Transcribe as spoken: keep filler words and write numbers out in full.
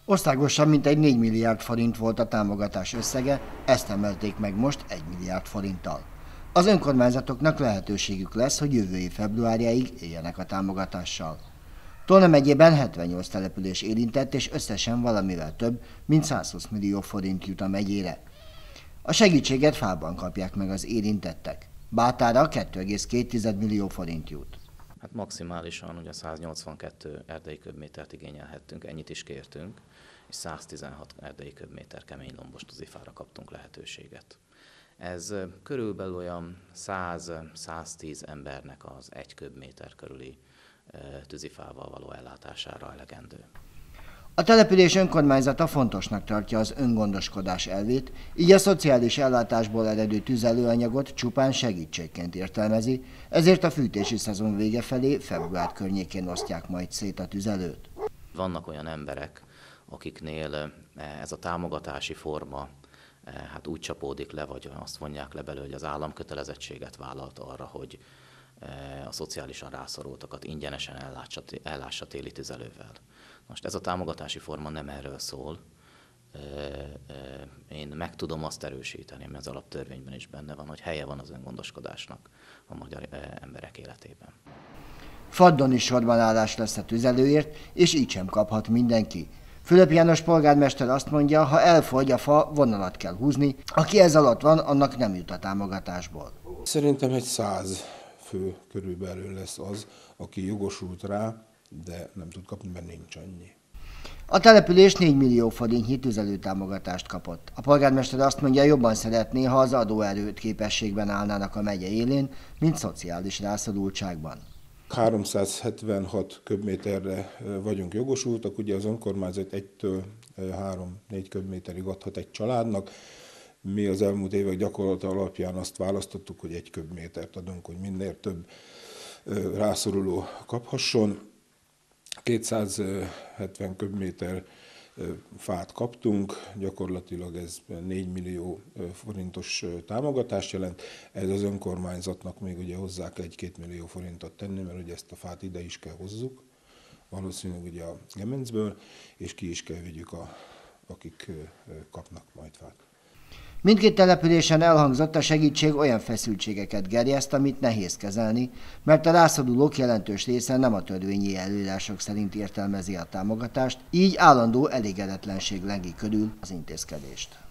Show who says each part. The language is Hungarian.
Speaker 1: Országosan mintegy négy milliárd forint volt a támogatás összege, ezt emelték meg most egy milliárd forinttal. Az önkormányzatoknak lehetőségük lesz, hogy jövő év februárjáig éljenek a támogatással. Tolna megyében hetvennyolc település érintett, és összesen valamivel több, mint százhúsz millió forint jut a megyére. A segítséget fában kapják meg az érintettek. Bátára két egész két millió forint jut.
Speaker 2: Hát maximálisan ugye száznyolcvankettő erdei köbmétert igényelhettünk, ennyit is kértünk, és száztizenhat erdei köbméter kemény lombos tűzifára kaptunk lehetőséget. Ez körülbelül olyan száz-száztíz embernek az egy köbméter körüli tűzifával való ellátására elegendő.
Speaker 1: A település önkormányzata fontosnak tartja az öngondoskodás elvét, így a szociális ellátásból eredő tüzelőanyagot csupán segítségként értelmezi, ezért a fűtési szezon vége felé február környékén osztják majd szét a tüzelőt.
Speaker 2: Vannak olyan emberek, akiknél ez a támogatási forma hát úgy csapódik le, vagy azt vonják le belőle, hogy az állam kötelezettséget vállalt arra, hogy a szociálisan rászorultakat ingyenesen ellássa téli tüzelővel. Most ez a támogatási forma nem erről szól. Én meg tudom azt erősíteni, mert az alaptörvényben is benne van, hogy helye van az öngondoskodásnak a magyar emberek életében.
Speaker 1: Faddon is sorban állás lesz a tüzelőért, és így sem kaphat mindenki. Fülöp János polgármester azt mondja, ha elfogy a fa, vonalat kell húzni, aki ez alatt van, annak nem jut a támogatásból.
Speaker 3: Szerintem egy száz fő körülbelül lesz az, aki jogosult rá, de nem tud kapni, mert nincs annyi.
Speaker 1: A település négy millió forintnyi tüzelőtámogatást kapott. A polgármester azt mondja, jobban szeretné, ha az adóerőt képességben állnának a megye élén, mint szociális rászorultságban.
Speaker 3: háromszázhetvenhat köbméterre vagyunk jogosultak, ugye az önkormányzat egytől három-négy köbméterig adhat egy családnak. Mi az elmúlt évek gyakorlata alapján azt választottuk, hogy egy köbmétert adunk, hogy minél több rászoruló kaphasson. kétszázhetven köbméter fát kaptunk, gyakorlatilag ez négy millió forintos támogatást jelent. Ez az önkormányzatnak még ugye hozzá kell egy-két millió forintot tenni, mert ugye ezt a fát ide is kell hozzuk, valószínűleg ugye a Gemencből, és ki is kell vigyük, a, akik kapnak majd fát.
Speaker 1: Mindkét településen elhangzott, a segítség olyan feszültségeket gerjeszt, amit nehéz kezelni, mert a rászorulók jelentős része nem a törvényi előírások szerint értelmezi a támogatást, így állandó elégedetlenség lengi körül az intézkedést.